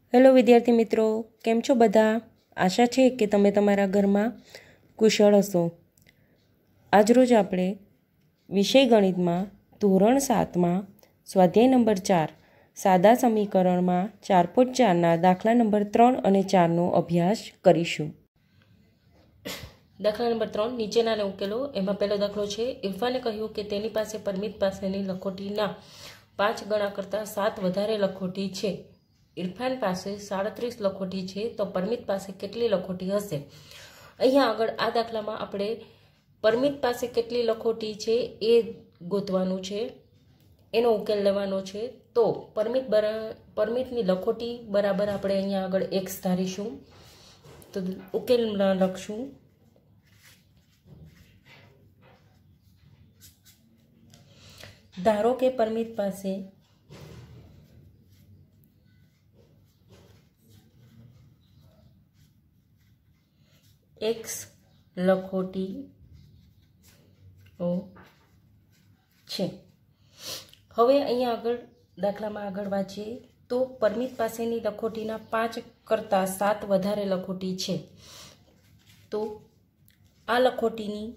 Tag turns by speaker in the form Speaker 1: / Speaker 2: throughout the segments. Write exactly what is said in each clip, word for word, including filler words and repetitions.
Speaker 1: Hello વિદ્યાર્થી મિત્રો, કેમ છો બધા? આશા છે કે તમે તમારા ઘરમાં કુશળ હશો. આજરોજ આપણે વિષય ગણિતમાં ધોરણ સાતમાં સ્વાધ્યાય નંબર ચાર સાદા સમીકરણમાં ચાર પોઈન્ટ ચારના દાખલા નંબર ત્રણ અને ચારનો અભ્યાસ કરીશું. દાખલા નંબર ત્રણ નીચેનાને ઉકેલો. એમાં પહેલો દાખલો છે, ઇરફાને કહ્યું કે તેની પાસે પરમિત પાસેની લખોટીના પાંચ ગણા કરતાં સાત વધારે લખોટી છે. ઇરફાન પાસે સાડત્રીસ લખોટી છે, તો પરમિત પાસે કેટલી લખોટી હશે? અહીંયા આગળ આ દાખલામાં આપણે પરમિત પાસે કેટલી લખોટી છે એ ગોતવાનું છે, એનો ઉકેલ લેવાનો છે. તો પરમિત પરમિતની લખોટી બરાબર આપણે અહીંયા આગળ એક્સ ધારીશું. તો ઉકેલ લખશું. ધારો કે પરમિત પાસે એક્સ લખોટી છે. હવે અહીંયા આગળ દાખલામાં આગળ વાંચીએ તો પરમિત પાસેની લખોટીના પાંચ કરતાં સાત વધારે લખોટી છે. તો આ લખોટીની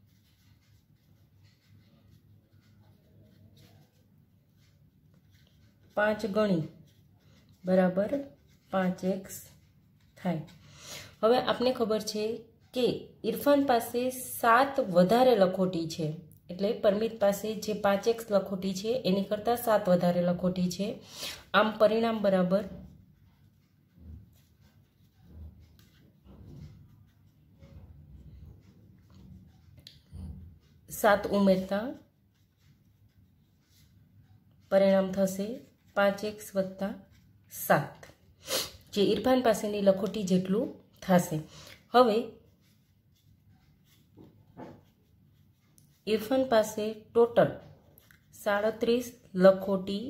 Speaker 1: પાંચ ગણી બરાબર પાંચ એક્સ થાય. હવે આપને ખબર છે કે ઇરફાન પાસે સાત વધારે લખોટી છે, એટલે પરમિત પાસે જે પાંચ એક્સ લખોટી છે એની કરતાં સાત વધારે લખોટી છે. આમ પરિણામ બરાબર સાત ઉમેરતા પરિણામ થશે પાંચ એક્સ વત્તા સાત, જે ઇરફાન પાસેની લખોટી જેટલું થશે. હવે ઇરફાન પાસે ટોટલ સાડત્રીસ લખોટી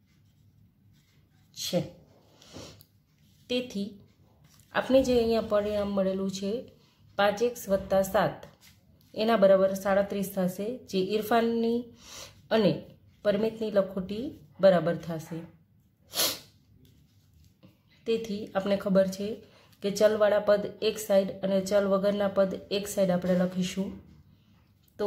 Speaker 1: છે. તેથી આપણે જે અહીંયા પરિણામ મળેલું છે પાંચ એક્સ વત્તા સાત એના બરાબર સાડત્રીસ થશે, જે ઇરફાનની અને પરમિતની લખોટી બરાબર થશે. તેથી આપણે ખબર છે કે ચલવાળા પદ એક સાઈડ અને ચલ વગરના પદ એક સાઈડ આપણે લખીશું. તો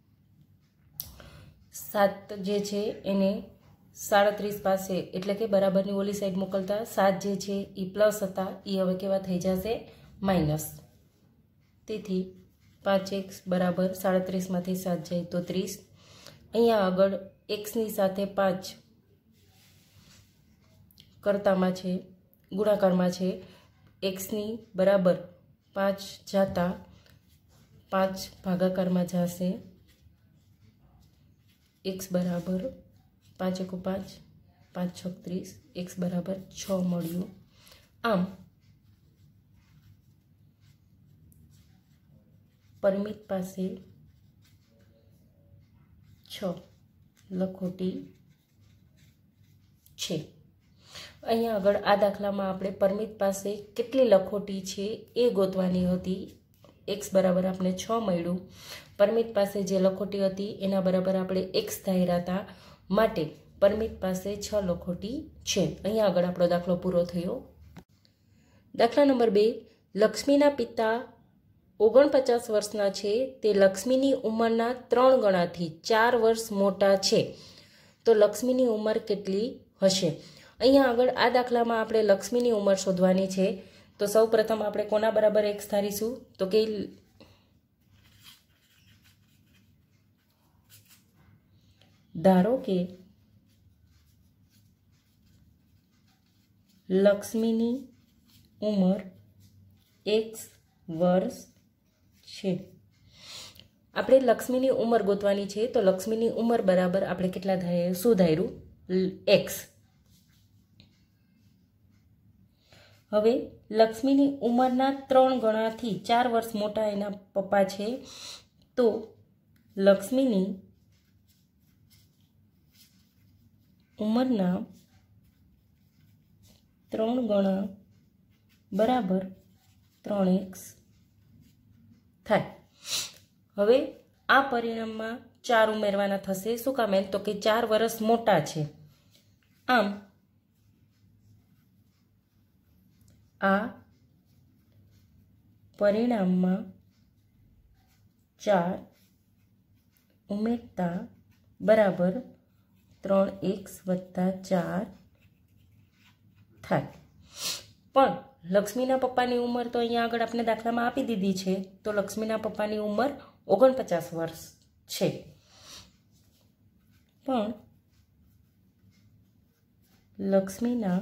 Speaker 1: સાત જે છે એને સાડત્રીસ પાસે એટલે કે બરાબરની ઓલી સાઈડ મોકલતા સાત જે છે એ પ્લસ હતા, એ હવે કેવા થઈ જશે? માઇનસ. તેથી પાંચ એક્સ બરાબર સાડત્રીસમાંથી સાત જાય તો ત્રીસ. અહીંયા આગળ એક્સની સાથે પાંચ કરતામાં છે, ગુણાકારમાં છે. એક્સની બરાબર પાંચ જાતા પાંચ ભાગાકારમાં જશે. એક્સ બરાબર પાંચ એકુ પાંચ, પાંચ છક ત્રીસ, એક્સ બરાબર છ મળ્યું. આમ પરમિત પાસે છ લખોટી છે. અહીંયા આગળ આ દાખલામાં આપણે પરમિત પાસે કેટલી લખોટી છે એ ગોતવાની હતી. એક્સ બરાબર આપણે છ મળ્યું. પરમિત પાસે જે લખોટી હતી એના બરાબર આપણે એક્સ ધાર્યા હતા, માટે પરમિત પાસે છ લખોટી છે. અહીંયા આગળ આપણો દાખલો પૂરો થયો. દાખલા નંબર બે, લક્ષ્મીના પિતા ઓગણપચાસ વર્ષના છે, તે લક્ષ્મીની ઉંમરના ત્રણ ગણાથી ચાર વર્ષ મોટા છે. તો લક્ષ્મીની ઉંમર કેટલી હશે? અહીંયા આગળ આ દાખલામાં આપણે લક્ષ્મીની ઉંમર શોધવાની છે. તો સૌ પ્રથમ આપણે કોના બરાબર એક્સ ધારીશું? તો કે ધારો કે લક્ષ્મીની ઉંમર એક્સ વર્ષ છે. આપણે લક્ષ્મીની ઉંમર ગોતવાની છે, તો લક્ષ્મીની ઉંમર બરાબર આપણે કેટલા ધાર્યું? શું ધાર્યું? એક્સ. હવે લક્ષ્મીની ઉંમરના ત્રણ ગણાથી ચાર વર્ષ મોટા એના પપ્પા છે, તો લક્ષ્મીની ઉંમરના ત્રણ ગણા બરાબર ત્રણ એક્સ થાય. હવે આ પરિણામમાં ચાર ઉમેરવાના થશે. શું કામ? એમ તો કે ચાર વર્ષ મોટા છે. આમ આ પરિણામમાં ચાર ઉમેરતા બરાબર ત્રણ એક્સ વત્તા ચાર થાય. પણ લક્ષ્મીના પપ્પાની ઉંમર તો અહીંયા આગળ આપણે દાખલામાં આપી દીધી છે, તો લક્ષ્મીના પપ્પાની ઉંમર ઓગણપચાસ વર્ષ છે. પણ લક્ષ્મીના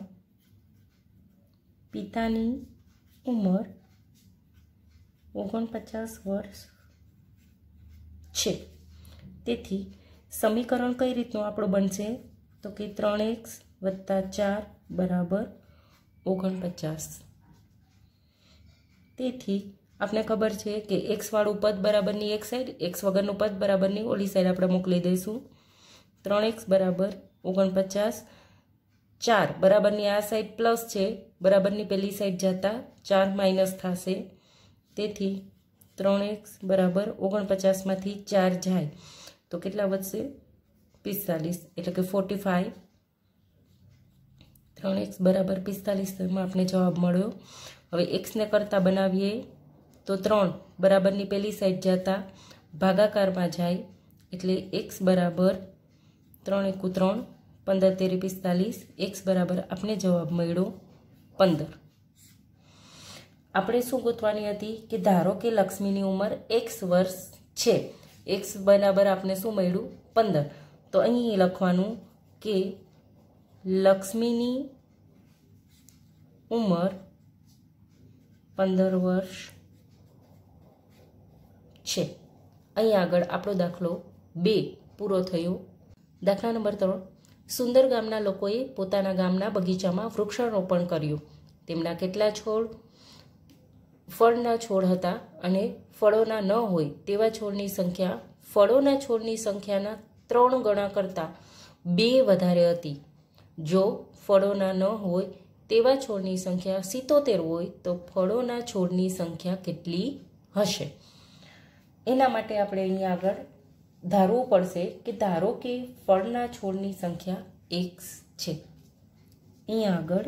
Speaker 1: પિતાની ઉંમર ઓગણપચાસ વર્ષ છે. તેથી સમીકરણ કઈ રીતનું આપણું બનશે? તો કે ત્રણ એક્સ વત્તા ચાર બરાબર ઓગણપચાસ. તેથી આપણે ખબર છે કે એક્સવાળું પદ બરાબરની એક સાઈડ, એક્સ વગરનું પદ બરાબરની ઓલી સાઈડ આપણે મોકલી દઈશું. ત્રણ એક્સ બરાબર ઓગણપચાસ, ચાર બરાબરની આ સાઈડ પ્લસ છે, બરાબરની પેલી સાઈડ જતા ચાર માઇનસ થશે. તેથી ત્રણ એક્સ બરાબર ઓગણપચાસમાંથી ચાર જાય તો કેટલા વધશે? પિસ્તાલીસ, એટલે કે ફોર્ટી ફાઈવ. ત્રણ એક્સ બરાબર પિસ્તાલીસમાં આપણે જવાબ મળ્યો. હવે એક્સને કરતાં બનાવીએ તો ત્રણ બરાબરની પેલી સાઈડ જતા ભાગાકારમાં જાય, એટલે એક્સ બરાબર ત્રણ એકુ ત્રણ, પંદર તેરી પિસ્તાલીસ. એક્સ બરાબર આપણે જવાબ મળ્યો પંદર. આપણે શું ગોતવાની હતી કે ધારો કે લક્ષ્મીની ઉંમર એક્સ વર્ષ છે, એક્સ બરાબર આપણે શું મળ્યું? પંદર. તો અહીં લખવાનું કે લક્ષ્મીની ઉંમર પંદર વર્ષ છે. અહીં આગળ આપણો દાખલો બે પૂરો થયો. દાખલા નંબર ત્રણ. સુંદર ગામના લોકોએ પોતાના ગામના બગીચામાં વૃક્ષારોપણ કર્યું. તેમના કેટલા છોડ ફળના છોડ હતા અને ફળોના ન હોય તેવા છોડની સંખ્યા ફળોના છોડની સંખ્યાના ત્રણ ગણા કરતાં બે વધારે હતી. જો ફળોના ન હોય તેવા છોડની સંખ્યા સિત્તોતેર હોય તો ફળોના છોડની સંખ્યા કેટલી હશે? એના માટે આપણે અહીંયા આગળ ધારવું પડશે કે ધારો કે ફળના છોડની સંખ્યા એક્સ છે. અહીંયા આગળ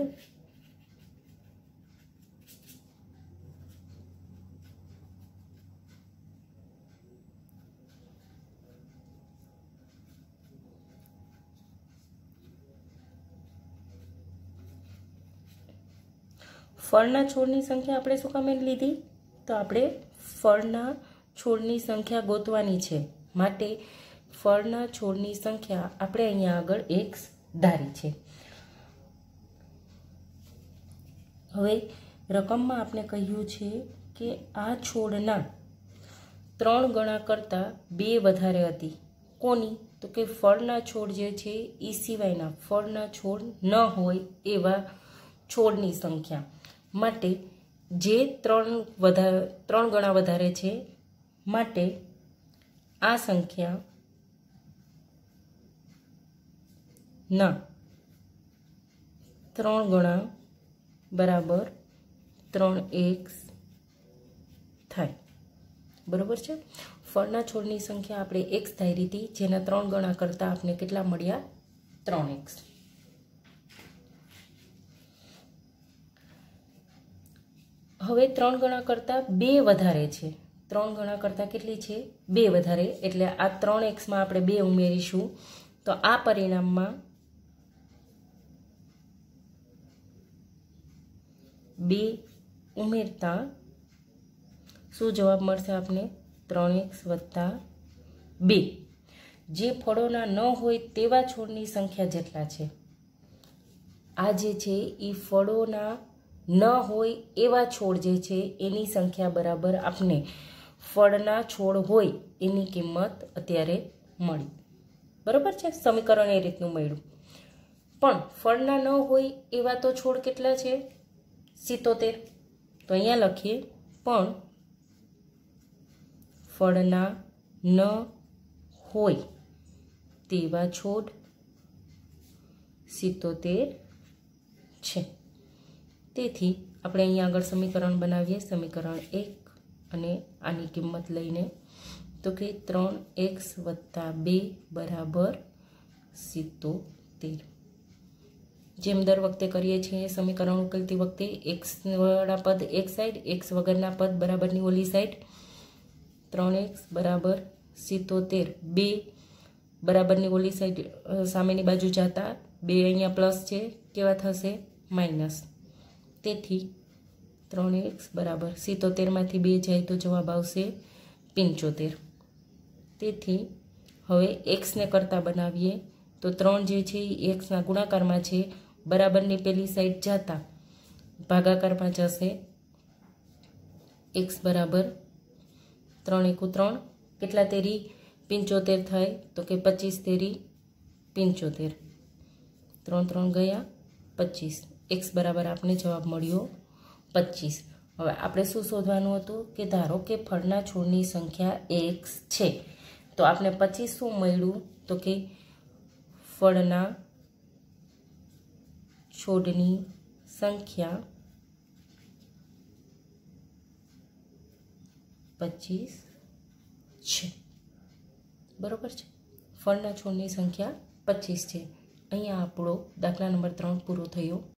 Speaker 1: ફળના છોડની સંખ્યા આપણે શું કામ લીધી? તો આપણે ફળના છોડની સંખ્યા ગોતવાની છે, માટે ફળના છોડની સંખ્યા આપણે અહીંયા આગળ એક્સ ધારી છે. હવે રકમમાં આપણે કહ્યું છે કે આ છોડના ત્રણ ગણા કરતાં બે વધારે હતી. કોની? તો કે ફળના છોડ જે છે એ સિવાયના ફળના છોડ ન હોય એવા છોડની સંખ્યા. માટે જે ત્રણ વધારે ત્રણ ગણા વધારે છે, માટે આ સંખ્યા ના ત્રણ ગણા બરાબર ત્રણ એક્સ થાય. બરાબર છે. ફળના છોડની સંખ્યા આપણે એક્સ ધારી હતી, જેના ત્રણ ગણા કરતાં આપણે કેટલા મળ્યા? ત્રણ એક્સ. હવે ત્રણ ગણા કરતાં બે વધારે છે. ત્રણ ગણા કરતાં કેટલી છે? બે વધારે. એટલે આ ત્રણ એક્સમાં આપણે બે ઉમેરીશું તો આ પરિણામમાં બે ઉમેરતા શું જવાબ મળશે આપને? ત્રણ એક્સ વત્તા બે. જે ફળોના ન હોય તેવા છોડની સંખ્યા જેટલા છે, આ જે છે એ ફળોના ન હોય એવા છોડ જે છે એની સંખ્યા બરાબર આપને ફળના છોડ હોય એની કિંમત અત્યારે મળી. બરાબર છે. સમીકરણ એ રીતનું મળ્યું. પણ ફળના ન હોય એવા તો છોડ કેટલા છે? સિત્તોતેર. તો અહીંયા લખીએ પણ ફળના ન હોય તેવા છોડ સિત્તોતેર છે. તેથી આપણે અહીંયા આગળ સમીકરણ બનાવીએ. સમીકરણ એક અને આની કિંમત લઈને તો કે ત્રણ એક્સ વત્તા બે બરાબર સિત્તોતેર. જેમ દર વખતે કરીએ છીએ સમીકરણ ઉકેલતી વખતે એક્સ વાળા પદ એક સાઈડ, એક્સ વગરના પદ બરાબરની ઓલી સાઈડ. ત્રણ એક્સ બરાબર સિત્તોતેર, બે બરાબરની ઓલી સાઈડ સામેની બાજુ જતા બે અહીંયા પ્લસ છે, કેવા થશે માઇનસ. તેથી ત્રણ એક્સ બરાબર સિત્તોતેરમાંથી બે જાય તો જવાબ આવશે પંચોતેર. તેથી હવે એક્સને કરતા બનાવીએ તો ત્રણ જે છે એ એક્સના ગુણાકારમાં છે, બરાબરની પેલી સાઈડ જતા ભાગાકારમાં જશે. એક્સ બરાબર ત્રણ એકુ ત્રણ, કેટલા તેરી પંચોતેર થાય તો કે પચીસ તેરી પંચોતેર. ત્રણ ત્રણ ગયા પચીસ. એક્સ બરાબર આપણે જવાબ મળ્યો પચીસ. હવે આપણે શું શોધવાનું હતું કે ધારો કે ફળના છોડની સંખ્યા એક્સ છે, તો આપણે પચીસ શું મળ્યું તો કે ફળના છોડની સંખ્યા પચીસ છે. બરોબર છે, ફળના છોડની સંખ્યા પચીસ છે. અહીંયા આપણો દાખલા નંબર ત્રણ પૂરો થયો.